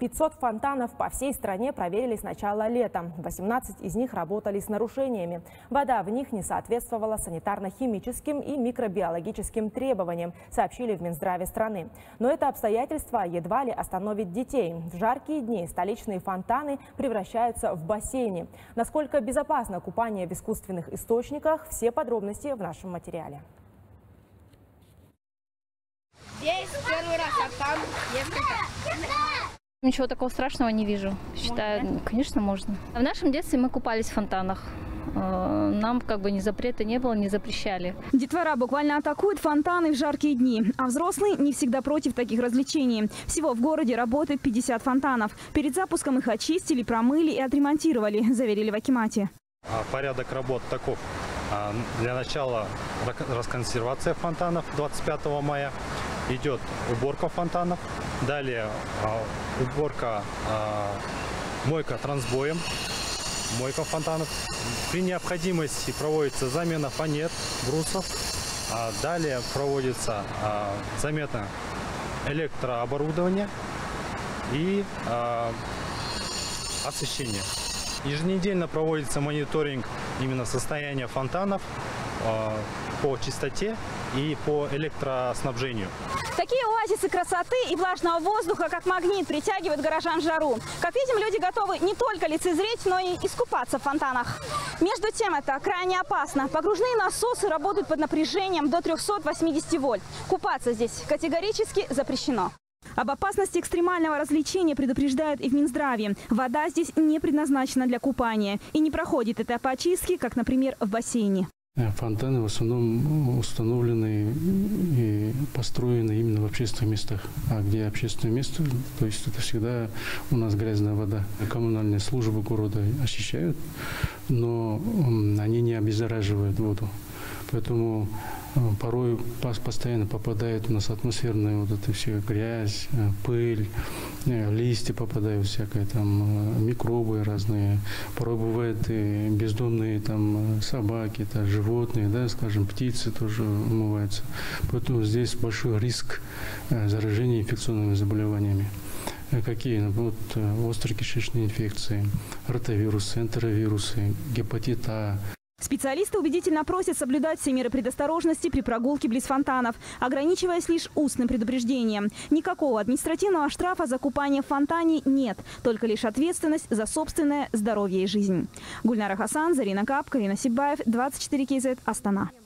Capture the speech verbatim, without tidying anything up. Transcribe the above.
пятьсот фонтанов по всей стране проверили с начала лета. восемнадцать из них работали с нарушениями. Вода в них не соответствовала санитарно-химическим и микробиологическим требованиям, сообщили в Минздраве страны. Но это обстоятельство едва ли остановит детей. В жаркие дни столичные фонтаны превращаются в бассейны. Насколько безопасно купание в искусственных источниках, все подробности в нашем материале. Здесь первый раз, а там несколько. Ничего такого страшного не вижу. Считаю, можно? Конечно, можно. В нашем детстве мы купались в фонтанах. Нам как бы ни запрета не было, не запрещали. Детвора буквально атакует фонтаны в жаркие дни, а взрослые не всегда против таких развлечений. Всего в городе работает пятьдесят фонтанов. Перед запуском их очистили, промыли и отремонтировали, заверили в акимате. Порядок работ таков. Для начала расконсервация фонтанов двадцать пятого мая. Идет уборка фонтанов. Далее уборка, мойка трансбоем, мойка фонтанов. При необходимости проводится замена фанер, брусов. Далее проводится замена электрооборудования и освещение. Еженедельно проводится мониторинг именно состояния фонтанов по чистоте и по электроснабжению. Такие оазисы красоты и влажного воздуха, как магнит, притягивают горожан в жару. Как видим, люди готовы не только лицезреть, но и искупаться в фонтанах. Между тем, это крайне опасно. Погружные насосы работают под напряжением до трёхсот восьмидесяти вольт. Купаться здесь категорически запрещено. Об опасности экстремального развлечения предупреждают и в Минздраве. Вода здесь не предназначена для купания и не проходит этап очистки, как, например, в бассейне. Фонтаны в основном установлены и построены именно в общественных местах. А где общественное место, то есть это всегда у нас грязная вода. Коммунальные службы города очищают, но они не обеззараживают воду. Поэтому порой постоянно попадает у нас атмосферная вот эта вся грязь, пыль, листья попадают, всякие там микробы разные. Порой бывают и бездомные там собаки, там, животные, да, скажем, птицы тоже умываются. Поэтому здесь большой риск заражения инфекционными заболеваниями. Какие? Вот, острые кишечные инфекции, ротавирусы, энтеровирусы, гепатит А. Специалисты убедительно просят соблюдать все меры предосторожности при прогулке близ фонтанов, ограничиваясь лишь устным предупреждением. Никакого административного штрафа за купание в фонтане нет, только лишь ответственность за собственное здоровье и жизнь. Гульнара Хасан, Зарина Кап, Карина Сибаев, двадцать четыре кей зет, Астана.